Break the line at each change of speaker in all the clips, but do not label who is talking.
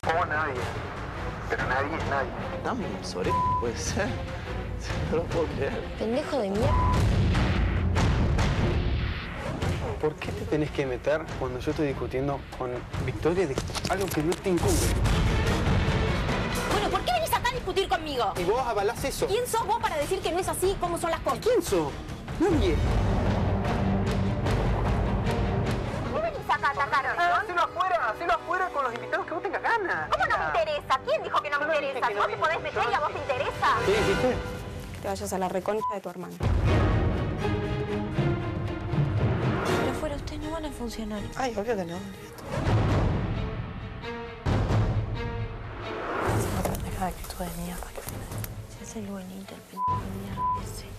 O nadie. Pero nadie es nadie.
Dame sobre puede ser. No lo puedo creer.
Pendejo de mierda.
¿Por qué te tenés que meter cuando yo estoy discutiendo con Victoria de algo que no te incumbe?
Bueno, ¿por qué venís acá a discutir conmigo?
Y vos avalás eso.
¿Quién sos vos para decir que no es así? ¿Cómo son las cosas?
¿Quién sos? Nadie.
¿Por qué venís acá a atacar hoy?
Hacelo afuera con los invitados que vos tengas ganas.
¿Cómo no me interesa? ¿Quién dijo que no me interesa? ¿Vos te podés meter y a vos te interesa?
¿Qué dijiste?
Que te vayas a la reconcha de tu hermano.
Pero afuera ustedes no van a funcionar.
Ay, olvídate, no.
Otra pendeja de actitud de mierda que tiene. Si es el buenito, el pendejo de mierda ese.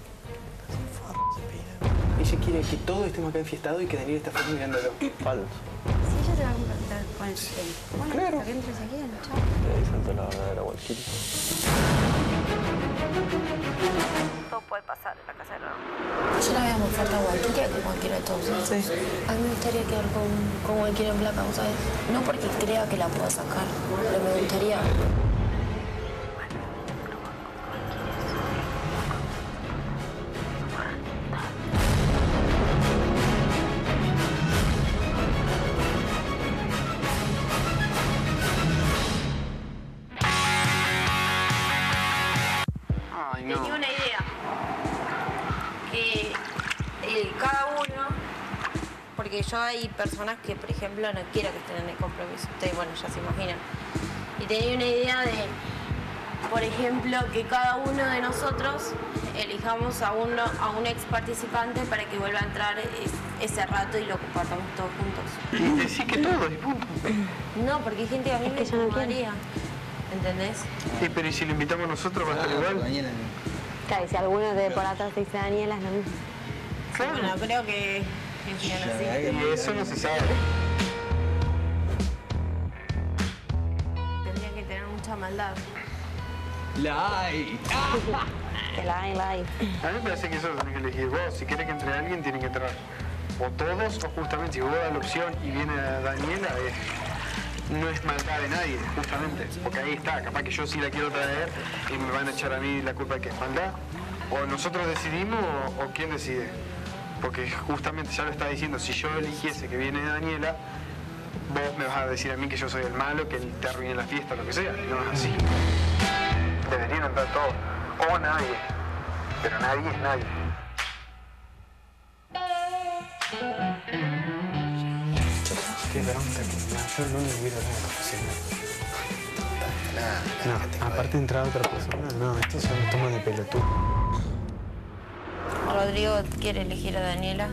Ella quiere que todo estemos acá enfiestados y que Daniel esté afuera mirándolo.
Falso.
Si ella te va a confrontar con el tema. Bueno,
Claro.
que entres aquí a luchar.
Te dicen la verdadera Walkiria.
Todo puede pasar en la casa de Ron. Yo la veo más fuerte a Walkiria que cualquiera de todos.
Sí.
A mí me gustaría quedar con Walkiria en placa, ¿sabes? No porque crea que la pueda sacar, pero me gustaría...
Ay, no.
Tenía una idea. Que cada uno, porque yo hay personas que, por ejemplo, no quiero que estén en el compromiso. Ustedes, bueno, ya se imaginan. Y tenía una idea de, por ejemplo, que cada uno de nosotros elijamos a un ex participante para que vuelva a entrar ese rato y lo compartamos todos juntos.
Y decís que todos, y punto.
No, porque hay gente que a mí me
ya no
incomodaría. ¿Entendés?
Sí, pero ¿y si lo invitamos nosotros va a estar igual?
Claro, y si alguno de por atrás te dice Daniela, es lo mismo.
Bueno, creo que funciona así.
Y eso no se sabe.
Tendría que tener mucha maldad.
La hay.
Que la hay.
A mí me parece que eso lo tenés que elegir vos. Si querés que entre alguien, tiene que entrar o todos o justamente si vos das la opción y viene Daniela, no es maldad de nadie, justamente. Porque ahí está, capaz que yo sí la quiero traer y me van a echar a mí la culpa de que es maldad. O nosotros decidimos o quién decide. Porque justamente ya lo está diciendo, si yo eligiese que viene Daniela, vos me vas a decir a mí que yo soy el malo, que te arruine la fiesta o lo que sea. No es así. Deberían entrar todos. O nadie. Pero nadie es nadie.
Qué bronca que yo no le hubiera dado la oficina. No, aparte de entrar otra persona, no, esto se me toma de pelotudo.
Rodrigo quiere elegir a Daniela.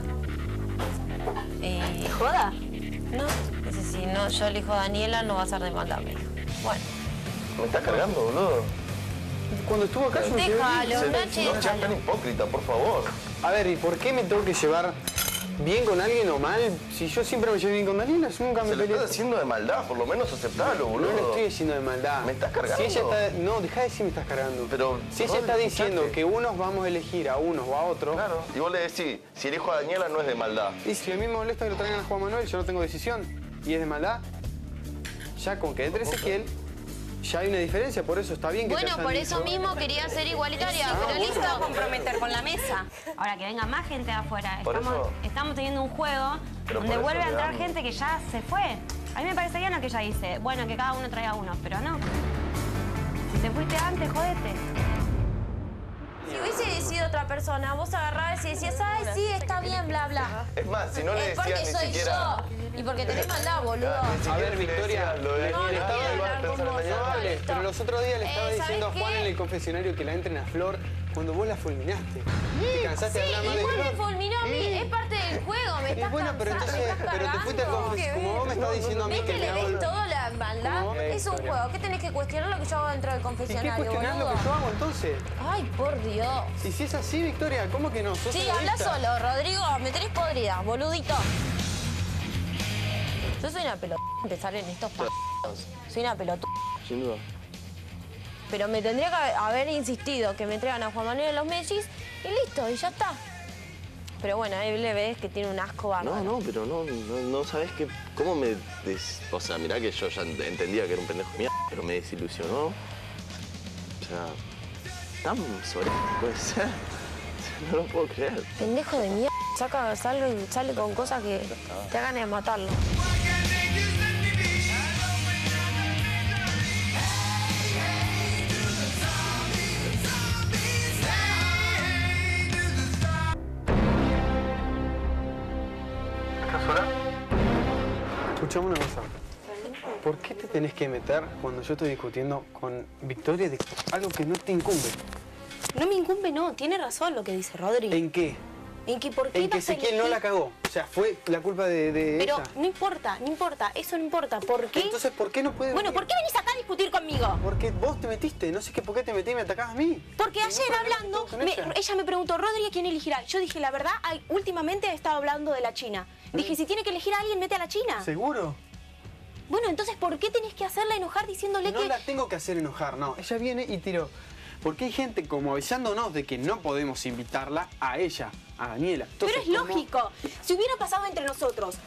¿Te joda?
No, dice, si no, yo elijo a Daniela, no va a ser de maldad, me dijo. Bueno,
¿Me estás cargando, boludo?
Cuando estuvo acá yo me quedé-
déjalo, Nachi,
No seas tan hipócrita, por favor.
A ver, ¿y por qué me tengo que llevar bien con alguien o mal? Si yo siempre me llevo bien con Daniela, yo nunca me
Se lo
peleé.
estás haciendo de maldad, por lo menos aceptalo,
No
boludo.
le estoy diciendo de maldad.
¿Me estás cargando?
Si ella está... No, deja de decir me estás cargando.
Pero,
si ella
Rodri,
está diciendo
escuchate.
que unos vamos a elegir a unos o a otros...
Claro. Y vos le decís, si elijo a Daniela no es de maldad.
Y si a mí me molesta que lo traigan a Juan Manuel, yo no tengo decisión. Y es de maldad. Ya con que entre Ezequiel, ya hay una diferencia, por eso está bien que te
bueno,
hayan
por eso
dicho-
mismo quería ser igualitaria, pero
Listo,
listo.
comprometer con la mesa. Ahora que venga más gente de afuera.
Por eso-
Estamos teniendo un juego
Pero
donde
por eso
vuelve a
le
entrar
damos.
gente que ya se fue. A mí me parece bien lo que ella dice. Bueno, que cada uno traiga uno, pero no. Si te fuiste antes, jodete.
Si hubiese decidido otra persona, vos agarrabas y decías, ay, sí, está bien, bla, bla.
Es más, si no le
Es porque
decías ni
soy
siquiera...
yo. Y porque tenés maldad, boludo.
Ni siquiera
A ver,
le
Victoria,
decías lo de
no,
Daniela,
no quiero
igual
hablar
pensar
con vos,
mañana.
no.
Vale,
listo.
pero los otros días le estaba
¿sabés
diciendo a Juan
qué?
en el confesionario que la entren a Flor cuando vos la fulminaste. Te cansaste
Sí,
de hablar más de
igual me
Flor.
fulminó a mí, es parte del juego, me
Y
estás
bueno, pero
cansando,
entonces,
me estás
pero te fuiste al
cargando.
confesionario. Como vos me estás diciendo a mí
¿Ves
que
que
me
le
hago...
ves toda la maldad?
¿Cómo?
Es un
Victoria.
juego, ¿qué tenés que cuestionar lo que yo hago dentro del
¿Y qué
confesionario,
cuestionás lo
boludo?
que yo hago entonces?
Ay, por Dios.
Y si es así, Victoria, ¿cómo que no? ¿Sos
Sí, habla
egoísta?
solo, Rodrigo, me tenés podrida, boludito. Yo soy una pelota empezar en estos soy una pelota.
Sin duda.
Pero me tendría que haber insistido que me traigan a Juan Manuel en los Mellis y listo, y ya está. pero bueno, él le ves que tiene un asco bárbaro.
No, pero no sabes que... ¿Cómo me... O sea, mirá que yo ya entendía que era un pendejo de mierda, pero me desilusionó. O sea, tan sobre... puede ser. No lo puedo creer.
Pendejo de mierda. Sale con cosas que te hagan de matarlo.
¿Estás sola?
Escuchame una cosa. ¿Por qué te tenés que meter cuando yo estoy discutiendo con Victoria de algo que no te incumbe?
No me incumbe, no. Tiene razón lo que dice Rodri.
¿En qué?
¿En qué? ¿Por qué
En que
vas a
Ezequiel no
elegir?
la cagó. O sea, fue la culpa de
Pero
ella.
no importa, eso no importa. ¿Por qué?
Entonces, ¿por qué no puede
Bueno,
venir?
¿por qué venís acá a discutir conmigo?
Porque vos te metiste. No sé qué, por qué te metí y me atacás a mí.
Porque
Ningún
ayer
problema
hablando,
tengo con
ella me preguntó, Rodri, ¿a quién elegirá? Yo dije, la verdad, últimamente he estado hablando de la China. Dije, si tiene que elegir a alguien, mete a la China.
¿Seguro?
Bueno, entonces, ¿por qué tenés que hacerla enojar diciéndole
No
que...?
la tengo que hacer enojar, no. Ella viene y tiró. Porque hay gente como avisándonos de que no podemos invitarla a ella, a Daniela. Entonces,
Pero es
¿cómo?
lógico. Si hubiera pasado entre nosotros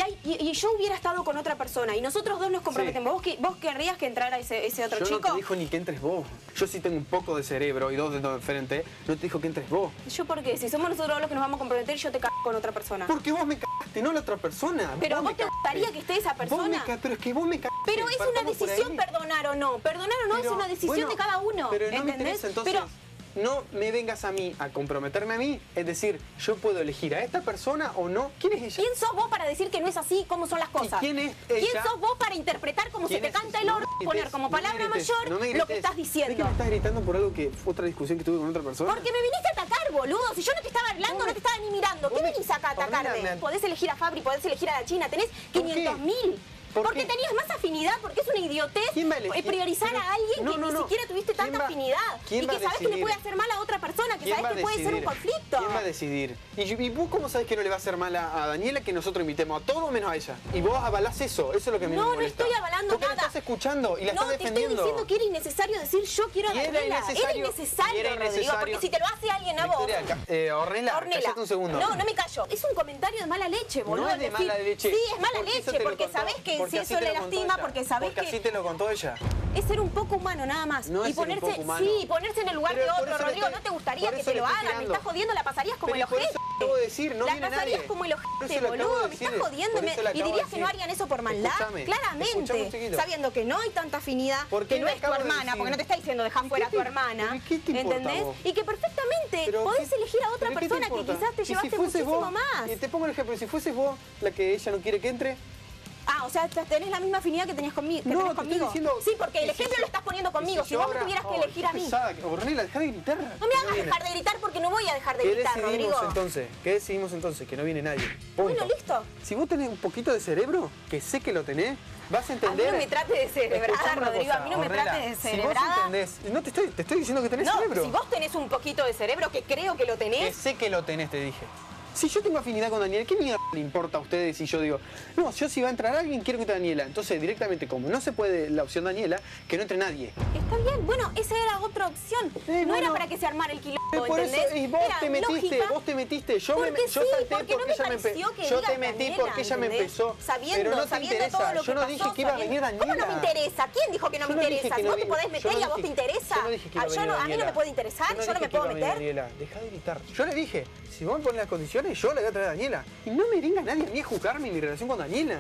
y yo hubiera estado con otra persona y nosotros dos nos comprometemos, ¿vos querrías que entrara ese otro
Yo
chico?
no te dijo ni que entres vos. Yo sí tengo un poco de cerebro y dos dedos de frente. No te dijo que entres vos.
¿Yo por qué? Si somos nosotros los que nos vamos a comprometer, yo te cago con otra persona.
Porque vos me cagaste, no la otra persona.
Pero ¿a
me
vos te
cagaste.
gustaría que esté esa persona?
Pero es que vos me cagaste.
Pero es una
Partamos por
decisión
ahí.
perdonar o no. Perdonar o no es
Pero,
una decisión
bueno,
de cada uno.
Pero no me
¿entendés?
interesa, entonces...
Pero
No me vengas a mí a comprometerme a mí, es decir, yo puedo elegir a esta persona o no. ¿Quién es ella?
¿quién sos vos para decir que no es así, cómo son las cosas?
quién es ella?
¿Quién sos vos para interpretar como se
¿Quién
te
es?
canta el
No
orto,
me
poner
grites,
como
no me
palabra
grites,
mayor
no me
lo que
grites.
estás
¿Ves que
diciendo?
me estás gritando por algo que fue otra discusión que tuve con otra persona?
Porque me viniste a atacar, boludo. Si yo no te estaba hablando, no te estaba ni mirando. ¿Qué venís acá a atacarme? Podés elegir a Fabri, podés elegir a la China. Tenés 500.000. Porque tenías más afinidad, porque es una idiotez
¿Quién va a elegir?
priorizar a alguien que ni siquiera tuviste
¿Quién
tanta
va-
afinidad.
quién
Y
va
que
a
sabés que le
decidir?
puede hacer mal a otra persona, que
¿Quién
sabés
va a
que puede ser un
decidir?
conflicto.
¿Quién va a decidir? ¿Y vos cómo sabés que no le va a hacer mal a Daniela que nosotros invitemos a todo menos a ella? Y vos avalás eso es lo que a mí me
No, no
molesta.
estoy avalando
Porque
nada.
la estás escuchando y la
No,
estás
te estoy
defendiendo.
diciendo que era innecesario decir yo quiero a
Y era
Daniela.
innecesario,
Era innecesario, Rodrigo, porque si te lo hace alguien a vos...
Victoria, Ornella, cállate un segundo.
No, no me callo. Es un comentario de mala leche, boludo.
No es de
decir-
mala leche.
Sí, es mala
Porque eso
leche,
te lo
porque
contó-
sabés que
porque
si
así
eso
te
le
lo contó
lastima,
ella.
porque sabés
Porque
que...
así te lo contó ella.
Es ser un poco humano, nada más.
No
y
es ser un
ponerse,
poco humano.
sí, ponerse en el lugar
Pero
de
por
otro,
eso le
Rodrigo.
estoy-
¿No te gustaría
por
que
eso
te
le
lo
estoy
hagan? Me
tirando.
estás jodiendo, la pasarías como
Pero
el
por
ojete.
eso acabo de decir, no
la
viene
pasarías
nadie.
como el
Por
ojete,
eso lo acabo
boludo.
de
Me estás
decir.
jodiendo.
Por eso lo
¿Y
acabo de
dirías que no
decir.
harían eso por maldad?
Escuchame, escuchame un
Claramente.
chiquito.
Sabiendo que no hay tanta afinidad,
¿Por qué
que no
le
es tu
acabo de
hermana,
decir?
porque no te está diciendo dejar
¿Y
fuera a
qué
tu
te-
hermana.
¿y qué te importa
¿Entendés?
vos?
Y que perfectamente
Pero
podés
¿qué-
elegir a otra
pero qué te
persona que
importa?
quizás te
¿Y si
llevaste
fuese
muchísimo
vos?
más.
Y te pongo el ejemplo, si fuese vos la que ella no quiere que entre...
Ah, o sea, tenés la misma afinidad que tenías conmigo.
No, te estoy diciendo...
Sí, porque el
y si
ejemplo
yo-
lo estás poniendo
y
conmigo. Si
yo
vos me
ahora-
tuvieras que
Ay,
elegir a
qué
mí.
pesada. Ornella, dejá de gritar.
No me hagas dejar de gritar porque no voy a dejar de
¿Qué
gritar,
decidimos
Rodrigo.
entonces? ¿Qué decidimos entonces? Que no viene nadie. Punto.
Bueno, listo.
Si vos tenés un poquito de cerebro, que sé que lo tenés, vas a
A mí
entender...
no me trates de cerebrada,
Escuchame una
Rodrigo. A
cosa,
mí no me
Ornella,
trates de
Si vos
cerebrada.
entendés... No, te estoy diciendo que tenés
No,
cerebro.
si vos tenés un poquito de cerebro, que creo que lo
Que
tenés,
sé que lo tenés, te dije. Si yo tengo afinidad con Daniela, ¿qué mierda le importa a ustedes si yo digo, no, yo si va a entrar alguien, quiero que entre Daniela? Entonces, directamente, como no se puede la opción Daniela, que no entre nadie.
está bien. Bueno, esa era otra opción. No
bueno.
era para que se armara el quilombo,
Por eso,
¿entendés?
y vos
Era
te metiste,
lógica.
vos te metiste. Yo
Porque sí,
salté
porque no me
ella
pareció que
Yo
digas
te metí
Daniela,
porque ella me
¿entendés?
empezó.
Sabiendo,
pero no te
sabiendo
interesa.
todo lo que
Yo no
pasó,
dije que iba a venir
sabiendo-
Daniela.
¿Cómo no me interesa? ¿Quién dijo que no
Yo
me
no dije
interesa?
que
Si
no
vos te
viene-
podés
yo
meter
no
y a vos te
dije-
interesa.
yo no dije que iba a venir
A mí no
Daniela.
me puede interesar, yo no
dije
me
que
puedo
iba a venir
meter.
Daniela, deja de gritar. Yo le dije, si vos me pones las condiciones, yo le voy a traer a Daniela. Y no me venga nadie a mí a juzgarme mi relación con Daniela.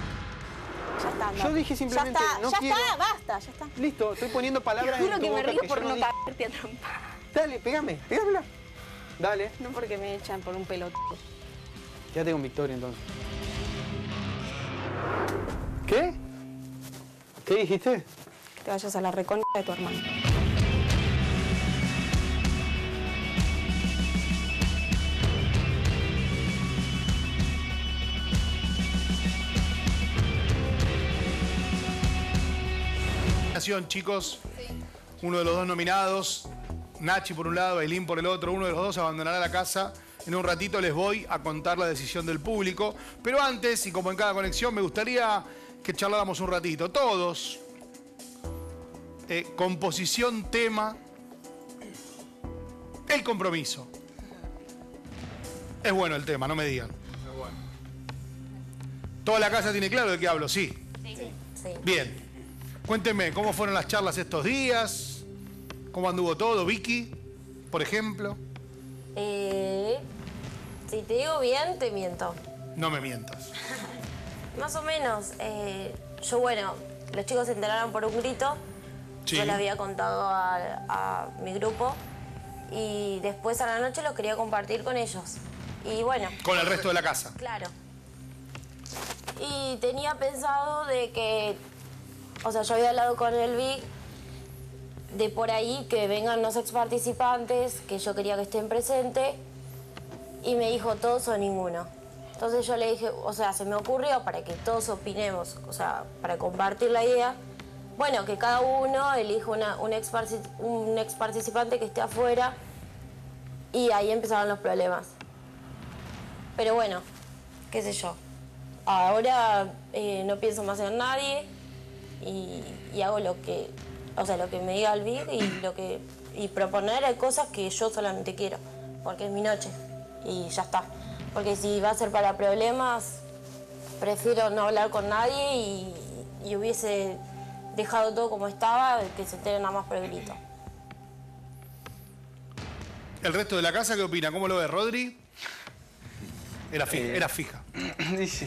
Ya está,
Yo dije simplemente,
ya está,
no
ya
quiero-
está, basta, ya está.
Listo, estoy poniendo palabras
Te juro
en tu
que me
boca
río
que
por
yo
no
dije.
caerte a trompar.
Dale, pégamela. Dale.
No porque me echan por un pelotudo.
Quédate con Victoria entonces. ¿Qué? ¿Qué dijiste?
Que te vayas a la reconcha de tu hermano.
Chicos, uno de los dos nominados, Nachi por un lado, Ailín por el otro, uno de los dos abandonará la casa. En un ratito les voy a contar la decisión del público. Pero antes, y como en cada conexión, me gustaría que charláramos un ratito. Todos. Composición, tema. El compromiso. Es bueno el tema, no me digan. Es bueno. ¿Toda la casa tiene claro de qué hablo? Sí.
Sí.
Bien. Cuéntenme, ¿cómo fueron las charlas estos días? ¿Cómo anduvo todo? Vicky, por ejemplo.
Si te digo bien, te miento.
No me mientas.
Más o menos. Yo, bueno, los chicos se enteraron por un grito.
Sí.
Yo les había contado a mi grupo. Y después a la noche los quería compartir con ellos. Y bueno.
Con el resto de la casa.
Claro. Y tenía pensado de que, o sea, yo había hablado con el Vic de por ahí que vengan los ex participantes, que yo quería que estén presentes, y me dijo todos o ninguno. Entonces yo le dije, o sea, se me ocurrió para que todos opinemos, o sea, para compartir la idea, bueno, que cada uno elija un ex participante que esté afuera, y ahí empezaron los problemas. Pero bueno, qué sé yo. Ahora no pienso más en nadie y hago lo que, o sea, lo que me diga el Vic y proponer cosas que yo solamente quiero, porque es mi noche y ya está. Porque si va a ser para problemas, prefiero no hablar con nadie y hubiese dejado todo como estaba, que se enteren nada más por el grito.
¿El resto de la casa qué opina? ¿Cómo lo ve Rodri? Era fija.
Dice.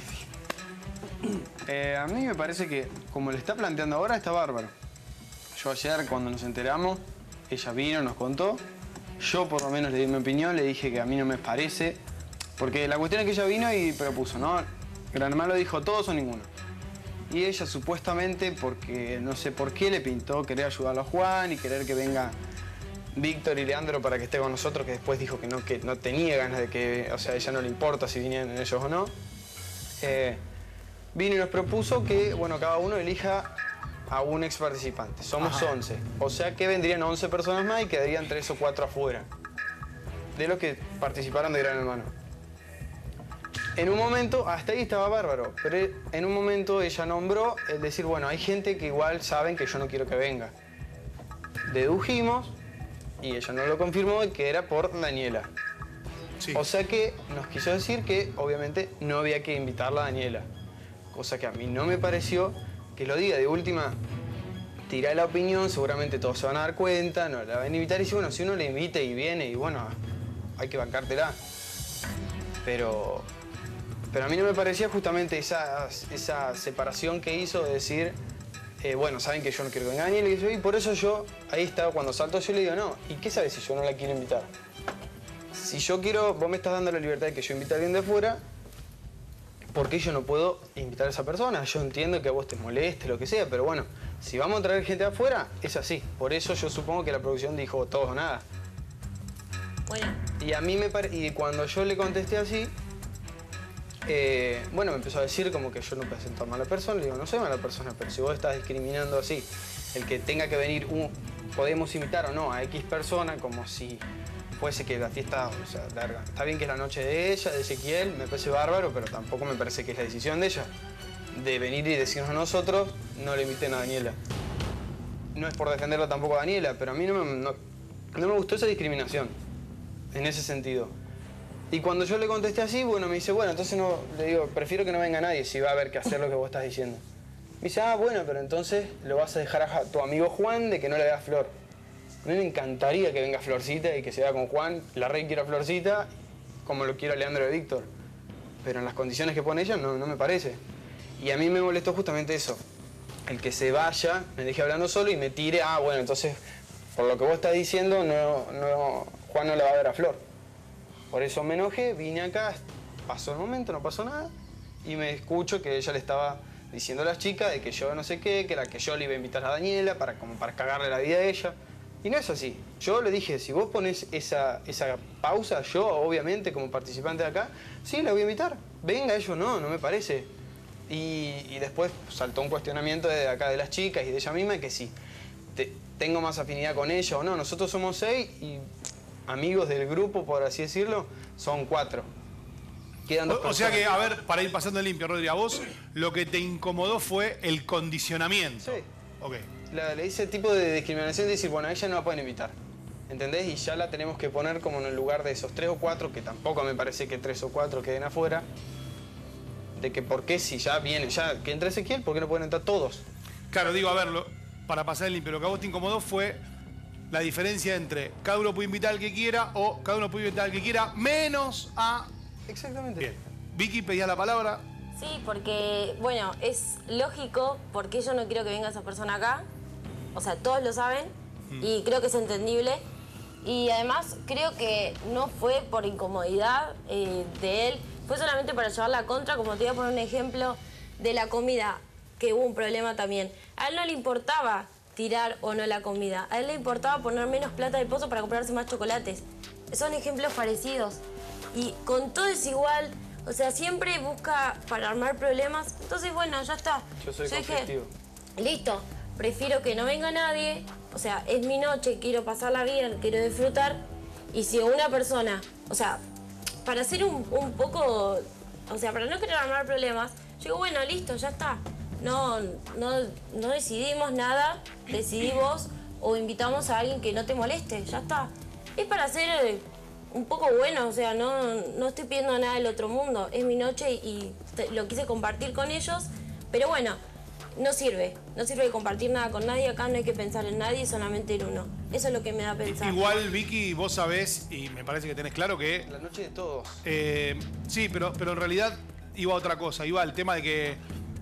A mí me parece que, como le está planteando ahora, está bárbaro. Yo ayer, cuando nos enteramos, ella vino, nos contó. Yo, por lo menos, le di mi opinión, le dije que a mí no me parece. Porque la cuestión es que ella vino y propuso, ¿no? Gran Hermano dijo todos o ninguno. Y ella, supuestamente, porque no sé por qué, le pintó querer ayudarlo a Juan y querer que venga Víctor y Leandro para que esté con nosotros, que después dijo que no tenía ganas de que, o sea, a ella no le importa si vinieran ellos o no. Vino y nos propuso que, bueno, cada uno elija a un ex participante. Somos 11. O sea que vendrían 11 personas más y quedarían 3 o 4 afuera de los que participaron de Gran Hermano. En un momento, hasta ahí estaba bárbaro, pero en un momento ella nombró el decir, bueno, hay gente que igual saben que yo no quiero que venga. Dedujimos, y ella no lo confirmó, que era por Daniela.
Sí.
O sea que nos quiso decir que obviamente no había que invitarla a Daniela. Cosa que a mí no me pareció que lo diga. De última, tirá la opinión, seguramente todos se van a dar cuenta, no la van a invitar. Y si, bueno, si uno le invita y viene, y bueno, hay que bancártela. Pero a mí no me parecía justamente esa separación que hizo de decir, bueno, saben que yo no quiero que venga Daniela, y por eso yo, ahí estaba, cuando salto yo le digo, no, ¿y qué sabes si yo no la quiero invitar? Si yo quiero, vos me estás dando la libertad de que yo invite a alguien de afuera, ¿por qué yo no puedo invitar a esa persona? Yo entiendo que a vos te moleste, lo que sea, pero bueno, si vamos a traer gente de afuera, es así. Por eso yo supongo que la producción dijo todos o nada.
Bueno.
Y a mí y cuando yo le contesté así, bueno, me empezó a decir como que yo no presento a mala persona. Le digo, no soy mala persona, pero si vos estás discriminando así, el que tenga que venir, podemos invitar o no a X persona, como si fuese que la fiesta, o sea, larga. Está bien que es la noche de ella, de Ezequiel, me parece bárbaro, pero tampoco me parece que es la decisión de ella. De venir y decirnos a nosotros, no le inviten a Daniela. No es por defenderlo tampoco a Daniela, pero a mí no me gustó esa discriminación, en ese sentido. Y cuando yo le contesté así, bueno, me dice, bueno, entonces no, le digo, prefiero que no venga nadie si va a haber que hacer lo que vos estás diciendo. Me dice, ah, bueno, pero entonces lo vas a dejar a tu amigo Juan de que no le das flor. A mí me encantaría que venga Florcita y que se vaya con Juan. La Rey quiere a Florcita, como lo quiero a Leandro y Víctor. Pero en las condiciones que pone ella no me parece. Y a mí me molestó justamente eso. El que se vaya, me dejé hablando solo y me tire, ah, bueno, entonces, por lo que vos estás diciendo, Juan no le va a ver a Flor. Por eso me enojé, vine acá, pasó el momento, no pasó nada, y me escucho que ella le estaba diciendo a las chicas de que yo no sé qué, que yo le iba a invitar a Daniela como para cagarle la vida a ella. Y no es así. Yo le dije, si vos pones esa pausa, yo, obviamente, como participante de acá, sí, la voy a invitar. Venga, ellos no me parece. Y después saltó un cuestionamiento de acá de las chicas y de ella misma, que si tengo más afinidad con ella o no. Nosotros somos 6 y amigos del grupo, por así decirlo, son 4. Quedan 2 personas.
O sea que, a ver, para ir pasando limpio, Rodri, a vos lo que te incomodó fue el condicionamiento.
Sí.
Ok.
Le hice tipo de discriminación de decir, bueno, a ella no la pueden invitar. ¿entendés? Y ya la tenemos que poner como en el lugar de esos 3 o 4, que tampoco me parece que 3 o 4 queden afuera. De que por qué si ya viene, ya que entre Ezequiel, ¿por qué no pueden entrar todos?
Claro, digo, a ver, para pasar el limpio, lo que a vos te incomodó fue la diferencia entre cada uno puede invitar al que quiera o cada uno puede invitar al que quiera, menos a...
Exactamente.
Bien. Vicky, pedía la palabra.
Sí, porque, bueno, es lógico porque yo no quiero que venga esa persona acá. O sea, todos lo saben y creo que es entendible. Y además creo que no fue por incomodidad de él, fue solamente para llevar la contra, como te voy a poner un ejemplo de la comida, que hubo un problema también. A él no le importaba tirar o no la comida, a él le importaba poner menos plata del pozo para comprarse más chocolates. Son ejemplos parecidos. Y con todo es igual, o sea, siempre busca para armar problemas. Entonces, bueno, ya está.
Yo soy
dije,
conflictivo.
listo, prefiero que no venga nadie, o sea, es mi noche, quiero pasarla bien, quiero disfrutar. Y si una persona, o sea, para hacer un poco, o sea, para no querer armar problemas, yo digo, bueno, listo, ya está. No decidimos nada, decidí vos o invitamos a alguien que no te moleste, ya está. Es para hacer un poco bueno, o sea, no estoy pidiendo nada del otro mundo. Es mi noche y lo quise compartir con ellos, pero bueno, no sirve de compartir nada con nadie. Acá no hay que pensar en nadie, solamente en uno. Eso es lo que me da a pensar.
Igual, Vicky, vos sabés, y me parece que tenés claro que...
La noche de todos.
Sí, pero en realidad iba a otra cosa. Iba al tema de que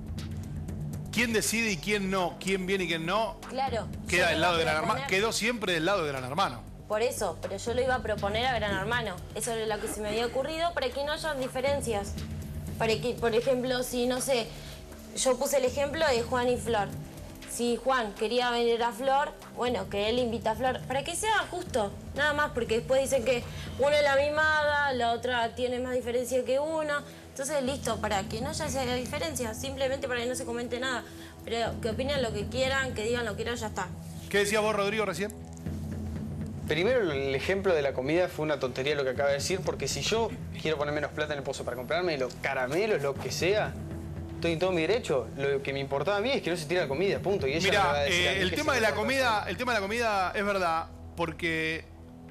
quién decide y quién no, quién viene y quién no,
Claro.
queda del lado de Gran Hermano. Quedó siempre del lado de Gran Hermano.
Por eso, pero yo lo iba a proponer a Gran Hermano. Eso es lo que se me había ocurrido para que no haya diferencias. Para que, por ejemplo, si, no sé, yo puse el ejemplo de Juan y Flor. Si Juan quería venir a Flor, bueno, que él invita a Flor, para que sea justo, nada más, porque después dicen que uno es la mimada, la otra tiene más diferencia que uno. Entonces, listo, para que no haya esa diferencia, simplemente para que no se comente nada. Pero que opinen lo que quieran, que digan lo que quieran, ya está.
¿Qué decías vos, Rodrigo, recién?
Primero, el ejemplo de la comida fue una tontería lo que acaba de decir, porque si yo quiero poner menos plata en el pozo para comprarme los caramelos, lo que sea, estoy en todo mi derecho. Lo que me importaba a mí es que no se tire la comida, punto. Y ella me va a
Mira,
decir a mí
el
que
tema
se
de la
me
comida, el tema de la comida es verdad, porque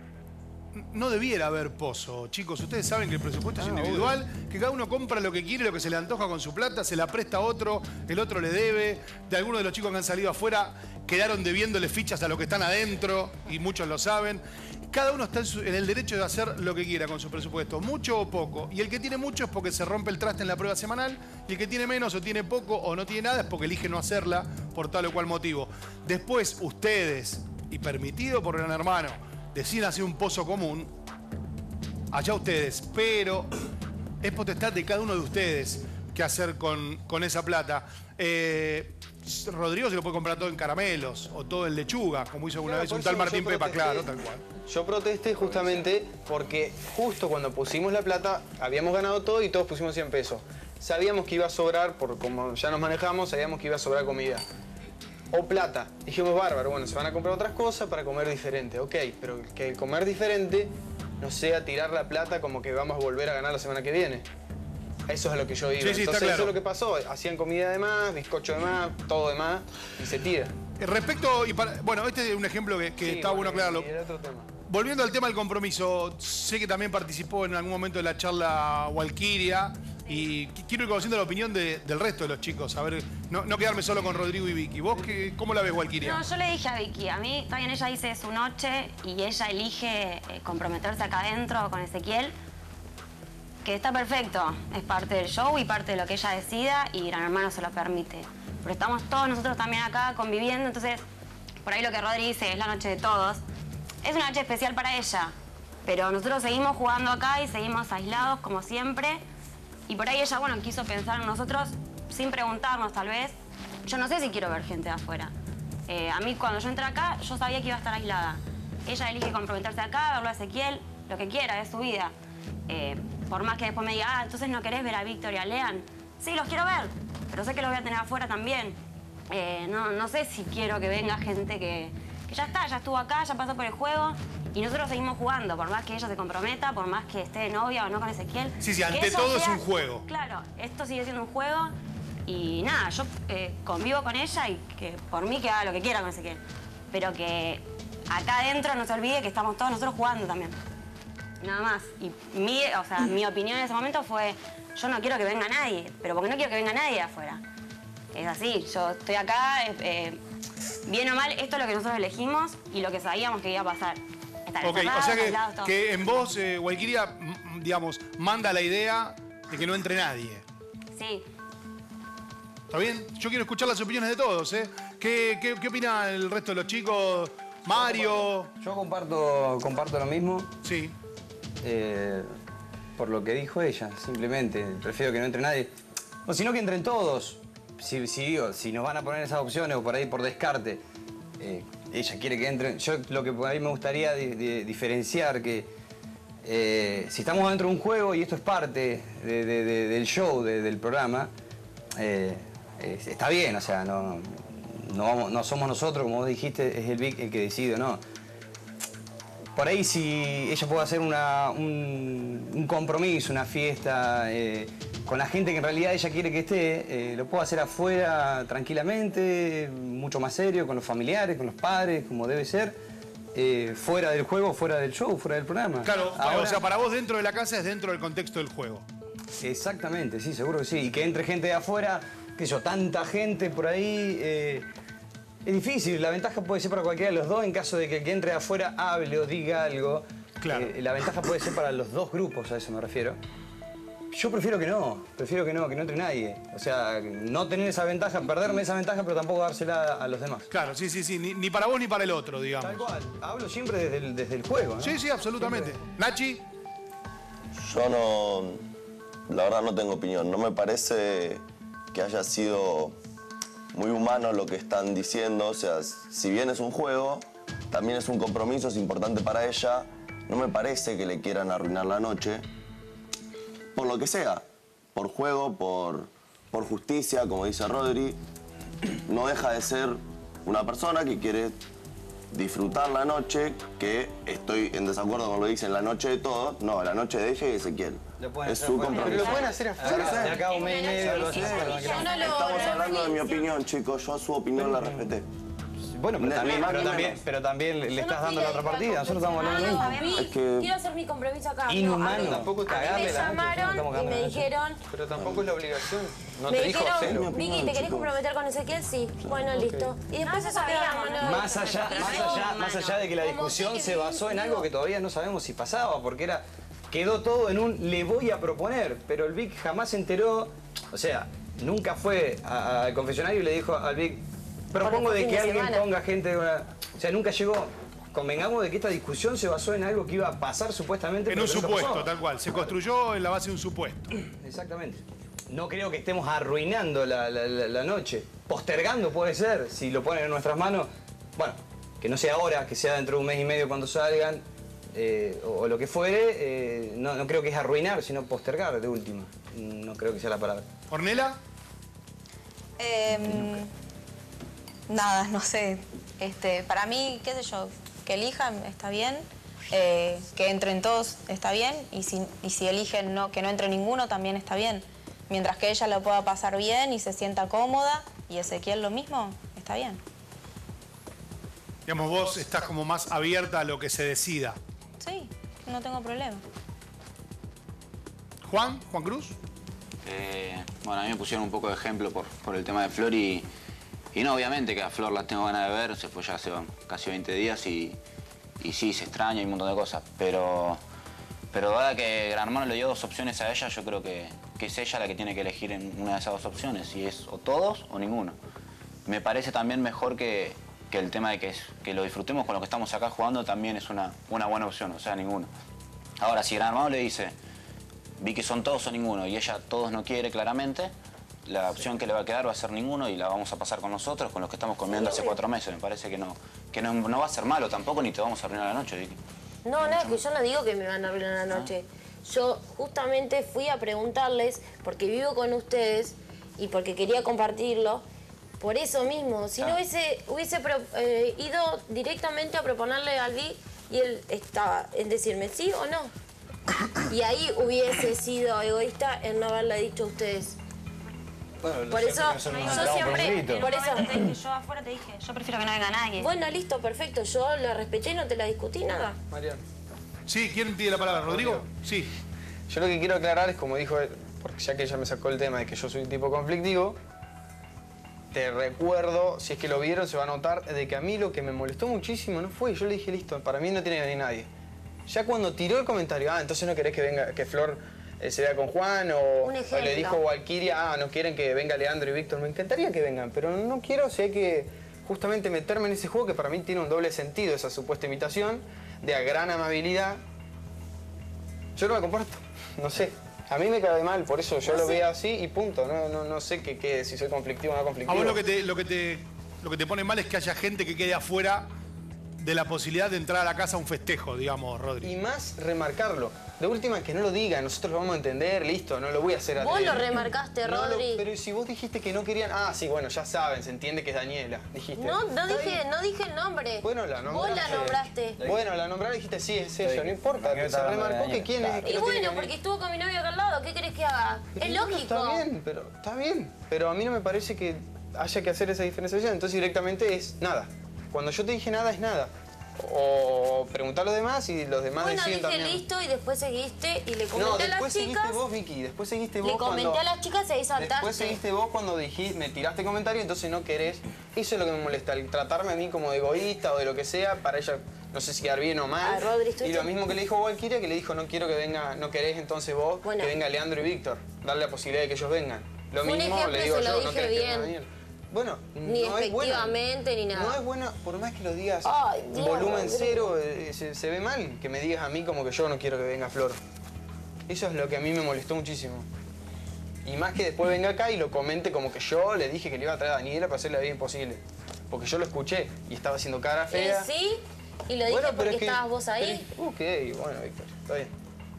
no debiera haber pozo. Chicos, ustedes saben que el presupuesto es individual, que cada uno compra lo que quiere, lo que se le antoja con su plata, se la presta a otro, el otro le debe. De algunos de los chicos que han salido afuera quedaron debiéndole fichas a los que están adentro, y muchos lo saben. Cada uno está en el derecho de hacer lo que quiera con su presupuesto, mucho o poco. Y el que tiene mucho es porque se rompe el traste en la prueba semanal, y el que tiene menos o tiene poco o no tiene nada es porque elige no hacerla por tal o cual motivo. Después, ustedes, y permitido por Gran Hermano, deciden hacer un pozo común, allá ustedes, pero es potestad de cada uno de ustedes qué hacer con esa plata. Rodrigo se lo puede comprar todo en caramelos o todo en lechuga, como hizo alguna vez un tal Martín Pepa, claro, tal cual.
Yo protesté justamente porque justo cuando pusimos la plata, habíamos ganado todo y todos pusimos 100 pesos. Sabíamos que iba a sobrar, por como ya nos manejamos, sabíamos que iba a sobrar comida. O plata. Dijimos, bárbaro, bueno, se van a comprar otras cosas para comer diferente. Ok, pero que el comer diferente no sea tirar la plata como que vamos a volver a ganar la semana que viene. Eso es a lo que yo iba.
Sí,
Entonces
está claro.
eso es lo que pasó. Hacían comida de más, bizcocho de más, todo de más y se tira.
Respecto, bueno, este es un ejemplo que
Sí,
está bueno aclararlo.
y era otro tema.
Volviendo al tema del compromiso, sé que también participó en algún momento de la charla Walkiria y quiero ir conociendo la opinión del resto de los chicos, a ver, no quedarme solo con Rodrigo y Vicky. ¿Vos cómo la ves, Walkiria?
No, yo le dije a Vicky, a mí, está bien, ella dice su noche y ella elige comprometerse acá adentro con Ezequiel, que está perfecto, es parte del show y parte de lo que ella decida y Gran Hermano se lo permite. Pero estamos todos nosotros también acá conviviendo, entonces por ahí lo que Rodri dice es la noche de todos. Es una noche especial para ella, pero nosotros seguimos jugando acá y seguimos aislados como siempre. Y por ahí ella, bueno, quiso pensar en nosotros sin preguntarnos tal vez. Yo no sé si quiero ver gente de afuera. A mí cuando yo entré acá, yo sabía que iba a estar aislada. Ella elige comprometerse acá, verlo a Ezequiel, lo que quiera, es su vida. Por más que después me diga, entonces no querés ver a Víctor y a Lean. Sí, los quiero ver, pero sé que los voy a tener afuera también. No sé si quiero que venga gente que ya está, ya estuvo acá, ya pasó por el juego y nosotros seguimos jugando, por más que ella se comprometa, por más que esté de novia o no con Ezequiel.
Sí, ante todo es un juego.
Claro, esto sigue siendo un juego y nada, yo convivo con ella y que por mí que haga lo que quiera con Ezequiel, pero que acá adentro no se olvide que estamos todos nosotros jugando también. Nada más. Y mi opinión en ese momento fue, yo no quiero que venga nadie, pero porque no quiero que venga nadie de afuera. Es así, yo estoy acá, bien o mal, esto es lo que nosotros elegimos y lo que sabíamos que iba a pasar. Estar
Ok, o
encerrados,
sea
aislados, todo.
que en vos, Walkiria, digamos, manda la idea de que no entre nadie.
Sí.
¿Está bien? Yo quiero escuchar las opiniones de todos, ¿eh? ¿Qué opina el resto de los chicos? Mario.
Yo comparto lo mismo.
Sí.
Por lo que dijo ella, simplemente. Prefiero que no entre nadie. O si no, que entren todos. Si nos van a poner esas opciones o por ahí por descarte, ella quiere que entren. Yo lo que por ahí me gustaría diferenciar que si estamos dentro de un juego y esto es parte del show, del programa, está bien, o sea, no somos nosotros, como vos dijiste, es el Vic el que decide, ¿no? Por ahí si ella puede hacer un compromiso, una fiesta con la gente que en realidad ella quiere que esté, lo puede hacer afuera tranquilamente, mucho más serio, con los familiares, con los padres, como debe ser, fuera del juego, fuera del show, fuera del programa.
Claro,
Ahora,
o sea, para vos dentro de la casa es dentro del contexto del juego.
Exactamente, sí, seguro que sí. Y que entre gente de afuera, qué sé yo, tanta gente por ahí, es difícil. La ventaja puede ser para cualquiera de los dos en caso de que el que entre de afuera hable o diga algo.
Claro.
La ventaja puede ser para los dos grupos, a eso me refiero. Yo prefiero que no entre nadie. O sea, no tener esa ventaja, perderme esa ventaja, pero tampoco dársela a los demás.
Claro, sí, ni para vos ni para el otro, digamos.
Tal cual. Hablo siempre desde el juego, ¿no?
Sí, absolutamente.
Siempre.
Nachi.
Yo no, la verdad no tengo opinión. No me parece que haya sido muy humano lo que están diciendo. O sea, si bien es un juego, también es un compromiso, es importante para ella. No me parece que le quieran arruinar la noche. Por lo que sea. Por juego, por justicia, como dice Rodri. No deja de ser una persona que quiere disfrutar la noche, que estoy en desacuerdo con lo que dicen, la noche de todos. No, la noche de ella y Ezequiel. Es su compromiso.
Pero lo pueden hacer afuera.
De acá a un mes y medio lo sé.
Estamos hablando de mi opinión, chicos. Yo su opinión la respeté.
Bueno, pero también le estás dando la otra partida. Nosotros estamos hablando de lo mismo.
Es que
Quiero hacer mi compromiso acá.
Inhumano.
Tampoco te
A mí
agarre
me
la noche,
llamaron
estamos
y
cagando
me
la noche.
dijeron,
pero tampoco es la obligación. No
me
te dijo
dijeron,
cero.
Vicky, ¿te querés
chicos.
comprometer con Ezequiel? Sí. Bueno, listo. Y después eso quedó.
Más allá de que la discusión se basó en algo que todavía no sabemos si pasaba, porque quedó todo en un le voy a proponer, pero el Vic jamás se enteró, o sea, nunca fue al confesionario y le dijo al Vic, propongo de que alguien ponga gente, o sea, nunca llegó. Convengamos de que esta discusión se basó en algo que iba a pasar supuestamente.
En un
pero nunca
supuesto,
pasó.
tal cual. Se construyó en la base de un supuesto.
Exactamente. No creo que estemos arruinando la noche. Postergando puede ser, si lo ponen en nuestras manos. Bueno, que no sea ahora, que sea dentro de un mes y medio cuando salgan, o lo que fuere. No creo que es arruinar, sino postergar de última. No creo que sea la palabra.
¿Ornella?
Nada, no sé. Para mí, qué sé yo, que elijan está bien, que entren todos está bien, y si eligen que no entre ninguno también está bien. Mientras que ella lo pueda pasar bien y se sienta cómoda, y Ezequiel lo mismo, está bien.
Digamos, vos estás como más abierta a lo que se decida.
Sí, no tengo problema.
¿Juan Cruz?
Bueno, a mí me pusieron un poco de ejemplo por el tema de Flor y no, obviamente que a Flor la tengo ganas de ver, se fue ya hace casi 20 días y sí, se extraña y un montón de cosas, pero dada que Gran Hermano le dio dos opciones a ella, yo creo que es ella la que tiene que elegir en una de esas dos opciones, y es o todos o ninguno. Me parece también mejor que el tema de que lo disfrutemos con lo que estamos acá jugando también es una buena opción, o sea, ninguno. Ahora, si Gran Hermano le dice, vi que son todos o ninguno, y ella todos no quiere claramente, la opción que le va a quedar va a ser ninguno y la vamos a pasar con nosotros, con los que estamos comiendo hace 4 meses. Me parece que no va a ser malo tampoco, ni te vamos a arruinar la noche, Vicky.
No, nada, que yo no digo que me van a arruinar la noche. Yo justamente fui a preguntarles, porque vivo con ustedes y porque quería compartirlo, por eso mismo. Si no hubiese ido directamente a proponerle al Vic y él estaba en decirme sí o no. Y ahí hubiese sido egoísta en no haberle dicho a ustedes.
Bueno,
Por eso, yo siempre, por eso.
Te dije, yo afuera te dije, yo prefiero que no venga nadie.
Bueno, listo, perfecto. Yo lo respeté y no te la discutí nada.
Mariano.
Sí, ¿quién pide la palabra? ¿Rodrigo? Sí.
Yo lo que quiero aclarar es, como dijo él, porque ya que ella me sacó el tema de que yo soy un tipo conflictivo, te recuerdo, si es que lo vieron, se va a notar, de que a mí lo que me molestó muchísimo no fue, yo le dije, listo, para mí no tiene que venir nadie. Ya cuando tiró el comentario, entonces no querés que venga, que Flor se vea con Juan, o le dijo Valkyria, no quieren que venga Leandro y Víctor, me encantaría que vengan, pero no quiero, o sea, hay que justamente meterme en ese juego que para mí tiene un doble sentido, esa supuesta imitación de gran amabilidad. Yo no me comporto, no sé. A mí me cae mal, por eso yo lo veo así y punto. No sé si soy conflictivo o no conflictivo.
A vos lo que te pone mal es que haya gente que quede afuera de la posibilidad de entrar a la casa a un festejo, digamos, Rodri.
Y más remarcarlo. De última, que no lo digan, nosotros lo vamos a entender, listo, no lo voy a hacer a
Vos lo remarcaste, Rodri.
Pero si vos dijiste que no querían... Ah, sí, bueno, ya saben, se entiende que es Daniela, dijiste.
No dije el nombre.
Bueno, la nombraste.
Vos la nombraste.
Bueno, la nombraste y dijiste, sí, es ella, no importa. Se remarcó que quién es.
Y bueno, porque estuvo con mi novio acá al lado, ¿qué querés que haga? Es lógico.
Está bien. Pero a mí no me parece que haya que hacer esa diferenciación. Entonces directamente es nada. Cuando yo te dije nada, es nada. O preguntar a los demás y los demás deciden también.
Bueno, dije listo y después seguiste y le comenté a las chicas.
Después seguiste vos, Vicky. Después seguiste vos
le comenté a las chicas y ahí saltaste.
Después seguiste vos cuando me tiraste comentario, entonces no querés. Eso es lo que me molesta, el tratarme a mí como de egoísta o de lo que sea, para ella no sé si quedar bien o mal.
Rodri,
y lo mismo que le dijo Valkyria, que le dijo no quiero que venga, no querés entonces vos que venga Leandro y Víctor. Darle la posibilidad de que ellos vengan. Lo mismo le digo yo, no querés que venga Daniel. Bueno,
ni
no
efectivamente ni nada.
No es buena, por más que lo digas volumen cero, se ve mal que me digas a mí como que yo no quiero que venga Flor. Eso es lo que a mí me molestó muchísimo. Y más que después venga acá y lo comente como que yo le dije que le iba a traer a Daniela para hacerle la vida imposible. Porque yo lo escuché y estaba haciendo cara fea.
Sí, y lo dije porque estabas vos ahí.
Ok, bueno, Víctor, está bien.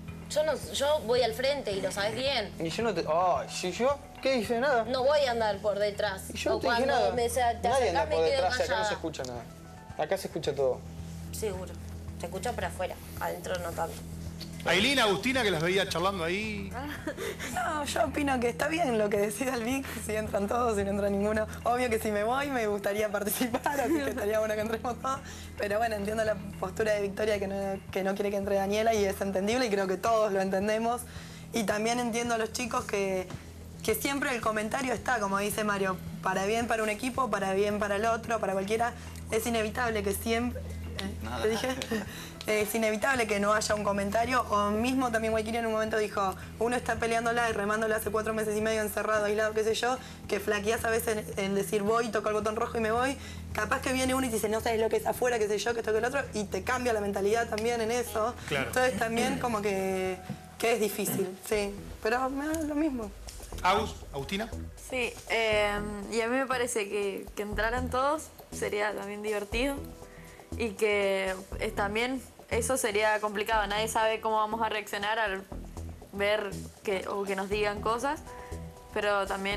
Yo voy al frente y lo sabes bien.
Y yo no te... Ay, si yo... ¿Qué dice? Nada.
No voy a andar por detrás.
Y yo no te dije nada. Nadie anda por detrás, acá no se escucha nada. Acá se escucha todo.
Seguro. Se escucha por afuera, adentro no tanto.
Ailín, Agustina, que las veía charlando ahí.
No, yo opino que está bien lo que decida el Vic, si entran todos, si no entra ninguno. Obvio que si me voy me gustaría participar, así que estaría bueno que entremos todos. Pero bueno, entiendo la postura de Victoria que no quiere que entre Daniela y es entendible y creo que todos lo entendemos. Y también entiendo a los chicos que siempre el comentario está, como dice Mario, para bien para un equipo, para bien para el otro, para cualquiera. Es inevitable que siempre... ¿Te dije? Es inevitable que no haya un comentario, o mismo también Valkyria en un momento dijo, uno está peleándola y remándola hace 4 meses y medio encerrado, aislado, qué sé yo, que flaqueás a veces en decir voy, toco el botón rojo y me voy, capaz que viene uno y dice no sabes lo que es afuera, qué sé yo, que esto que el otro, y te cambia la mentalidad también en eso.
Claro.
Entonces también como que es difícil, sí, pero me da lo mismo.
¿Agustina?
Sí, y a mí me parece que entraran todos sería también divertido y que también eso sería complicado. Nadie sabe cómo vamos a reaccionar al ver que nos digan cosas, pero también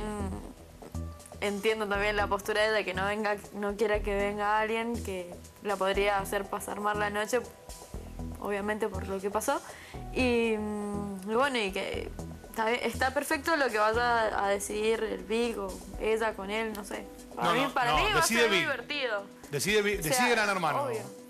entiendo también la postura de que no quiera que venga alguien que la podría hacer pasar mal la noche, obviamente por lo que pasó. Y bueno, y que está perfecto lo que vaya a decidir el Vic o ella con él, no sé. Para mí va a ser muy divertido.
Decide Gran Hermano.
Obvio.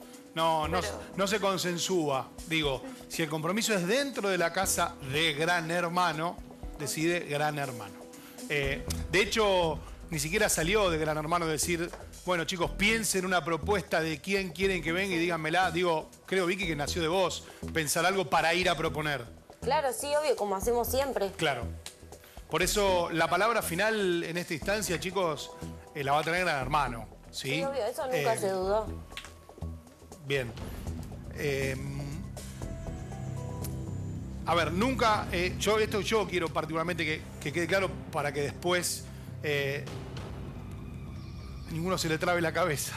No se consensúa. Digo, si el compromiso es dentro de la casa de Gran Hermano, decide Gran Hermano. De hecho, ni siquiera salió de Gran Hermano decir, bueno, chicos, piensen una propuesta de quién quieren que venga y díganmela. Digo, creo, Vicky, que nació de vos, pensar algo para ir a proponer.
Claro, sí, obvio, como hacemos siempre.
Claro. Por eso, la palabra final en esta instancia, chicos, la va a tener Gran Hermano. Sí,
sí, obvio, eso nunca se dudó.
Bien. A ver, nunca... yo quiero particularmente que quede claro para que después ninguno se le trabe la cabeza.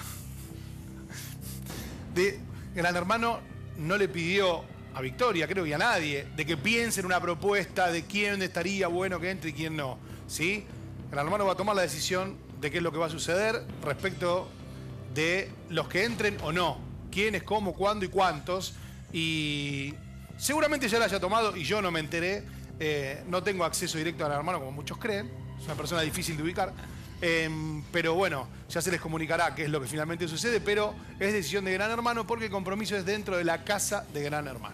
Gran Hermano no le pidió a Victoria, creo, y a nadie, de que piensen una propuesta de quién estaría bueno que entre y quién no. ¿Sí? Gran Hermano va a tomar la decisión de qué es lo que va a suceder respecto de los que entren o no. Quiénes, cómo, cuándo y cuántos. Y seguramente ya la haya tomado y yo no me enteré. No tengo acceso directo a Gran Hermano como muchos creen. es una persona difícil de ubicar. Pero bueno, ya se les comunicará qué es lo que finalmente sucede, pero es decisión de Gran Hermano porque el compromiso es dentro de la casa de Gran Hermano.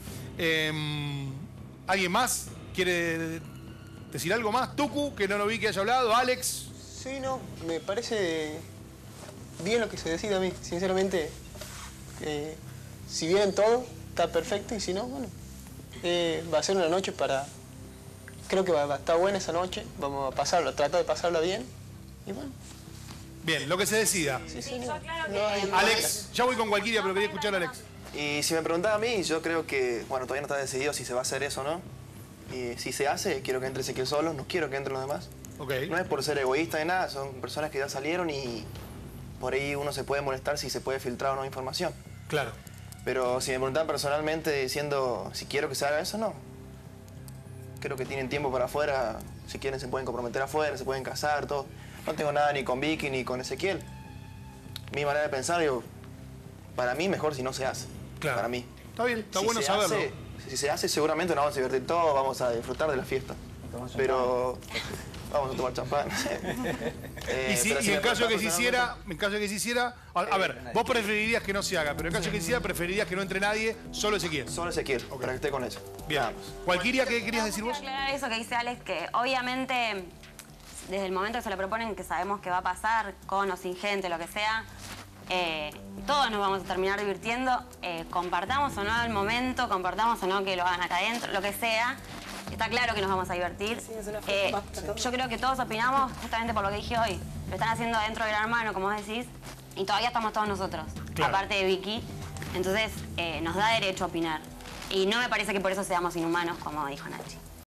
¿Alguien más quiere decir algo más? Tucu, que no lo vi que haya hablado. Alex.
Sí, no, me parece bien lo que se decide a mí. Sinceramente, si vienen todos, está perfecto, y si no, bueno, va a ser una noche para... Creo que va a estar buena esa noche, vamos a pasarlo, tratar de pasarla bien, y bueno.
Bien, lo que se decida.
Sí, sí,
Alex, ya voy con Walkiria, pero quería escuchar a Alex.
Y si me preguntaba a mí, yo creo que, bueno, todavía no está decidido si se va a hacer eso o no. Y si se hace, quiero que entre Ezequiel solo, no quiero que entren los demás.
Okay.
No es por ser egoísta ni nada, son personas que ya salieron y por ahí uno se puede molestar si se puede filtrar o no información.
Claro.
Pero si me preguntan personalmente diciendo si quiero que se haga eso, no. Creo que tienen tiempo para afuera, si quieren se pueden comprometer afuera, se pueden casar, todo. No tengo nada ni con Vicky ni con Ezequiel. Mi manera de pensar, digo, para mí mejor si no se hace.
Claro.
Para mí.
Está bien, está
Si
bueno
se
saberlo.
hace, si se hace, seguramente nos vamos a divertir todos, vamos a disfrutar de la fiesta. Pero vamos a tomar champán.
Y en caso de que se hiciera, a ver, vos preferirías que no se haga, pero en caso de que se hiciera, preferirías que no entre nadie, solo Ezequiel.
Solo Ezequiel, para que esté con eso.
Bien. Walkiria, ¿qué querías decir vos?
Quiero aclarar eso que dice Alex, que obviamente desde el momento que se lo proponen, que sabemos que va a pasar, con o sin gente, lo que sea, todos nos vamos a terminar divirtiendo, compartamos o no el momento, compartamos o no que lo hagan acá adentro, lo que sea. Está claro que nos vamos a divertir. Yo creo que todos opinamos justamente por lo que dije hoy. Lo están haciendo adentro de Gran Hermano, como vos decís, y todavía estamos todos nosotros,
claro,
aparte de Vicky. Entonces, nos da derecho a opinar. Y no me parece que por eso seamos inhumanos, como dijo Nachi.